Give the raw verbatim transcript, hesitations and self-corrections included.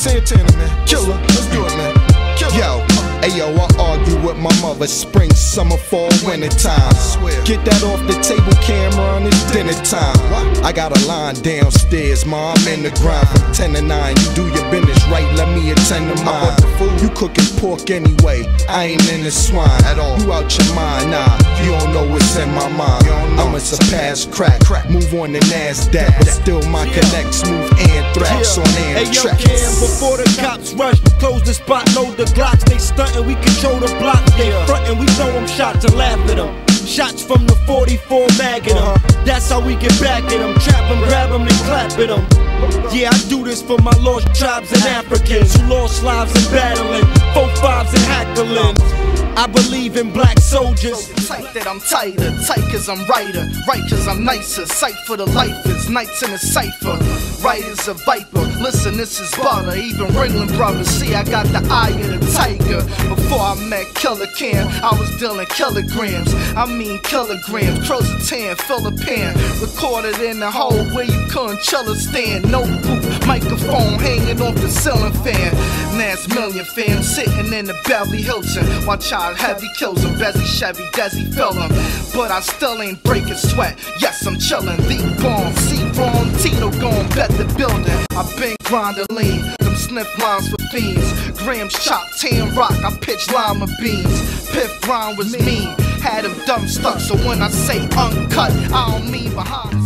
Santana, man. Killer. Let's do it, man. Yo, ayo, I argue with my mother. Spring, summer, fall, winter time. Get that off the table, camera, it's dinner time. I got a line downstairs, ma, I'm in the grind. From ten to nine, you do your business right, let me attend to mine. You cooking pork anyway, I ain't in the swine at all. You out your mind, nah, you don't know what's in my mind. I'ma surpass crack, move on to NASDAQ, but still my connect, smooth anthrax on Amtrak. Hey yo, Cam, before the cops rush, close the spot, load the Glocks. They stuntin', we control the block. They frontin', we throw them shots and laugh at them. Shots from the forty-four mag at them. That's how we get back at them. Trap them, grab them, then clap at them. Yeah, I do this for my lost tribes and Africans who lost lives in battling, four fives and hackling. I believe in black soldiers. Tight that I'm tighter, tight cause I'm righter, right cause I'm nicer. Sight for the lifers, nights in a cipher. Right as a viper, listen, this is butter. Even Ringling brothers, see I got the eye of the tiger. Before I met Killer Cam, I was dealing kilograms. I mean kilograms, crows a tan, fill a pan. Recorded in the hole where you couldn't chill or stand. No booth, microphone hanging off the ceiling fan. Nas Million fam sitting in the Beverly Hilton. Watch out heavy kills him, Bezzy, Chevy, Desi, fill him. But I still ain't breaking sweat. Yes, I'm chillin', the bomb, C-Ron, Tito gon' bet the building. I been grindin' lean, them sniff lines for fiends. Grams chop, tan rock, I pitch lima beans. Piff Ron was mean, had him dumb stuck. So when I say uncut, I don't mean behind.